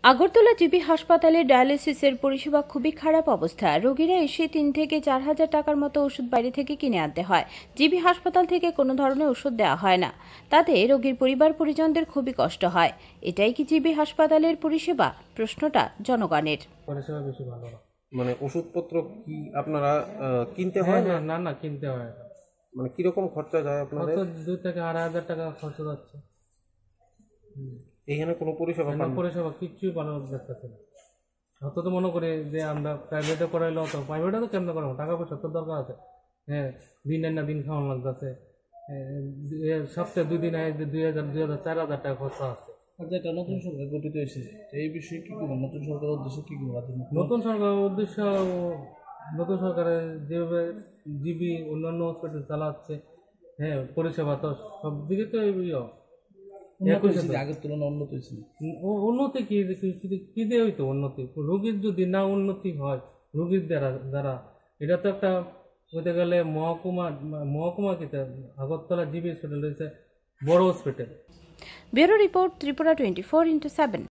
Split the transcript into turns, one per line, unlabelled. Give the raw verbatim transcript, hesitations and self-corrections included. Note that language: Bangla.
আগরতলা জিবি হাসপাতালে ডায়ালিসিসের পরিষেবা খুবই খারাপ অবস্থা। রোগীরা এসে তিন থেকে চার হাজার টাকার মতো ওষুধ বাইরে থেকে কিনে আনতে হয়। জিবি হাসপাতাল থেকে কোনো ধরনের ওষুধ দেওয়া হয় না, তাতে রোগীর পরিবার পরিজনদের খুবই কষ্ট হয়। এটাই কি জিবি হাসপাতালের পরিষেবা? প্রশ্নটা জনগণের।
পরিষেবা বেশি ভালো না,
মানে ওষুধপত্র কি আপনারা কিনতে হয়?
হ্যাঁ না না কিনতে হয়।
মানে কিরকম খরচা যায় আপনাদের?
দুই থেকে আড়াই হাজার টাকা খরচ যাচ্ছে।
এখানে কোনো পরিষেবা পান?
পরিষেবা কিচ্ছুই ভালো দেখতেছে না। অত তো মনে করি যে আমরা প্রাইভেটে করাইলে অত প্রাইভেটে তো কেমন করাবো, টাকা পয়সা তো দরকার আছে। হ্যাঁ, দিন না দিন খাওয়ানো লাগতেছে। সপ্তাহে দুই দিন আগে দুই হাজার দুই হাজার চার হাজার টাকা খরচা আছে।
যেটা নতুন সরকার গঠিত হয়েছে এই বিষয়ে কি করবো? নতুন সরকারের উদ্দেশ্য কি করবো?
নতুন সরকারের উদ্দেশ্য নতুন সরকারের যেভাবে জিবি অন্যান্য হসপিটাল চালাচ্ছে, হ্যাঁ পরিষেবা তো সব দিকে তো
আগের তুলনায় উন্নত হয়েছে।
উন্নতি কি কি দিয়ে হইতো? উন্নতি রোগীর যদি না উন্নতি হয় রোগীর দ্বারা দ্বারা এটা তো একটা বলতে গেলে মহকুমা মহকুমা কি আগরতলা জিবি হসপিটাল রয়েছে বড় hospital.
Bureau report, Tripura twenty four into seven.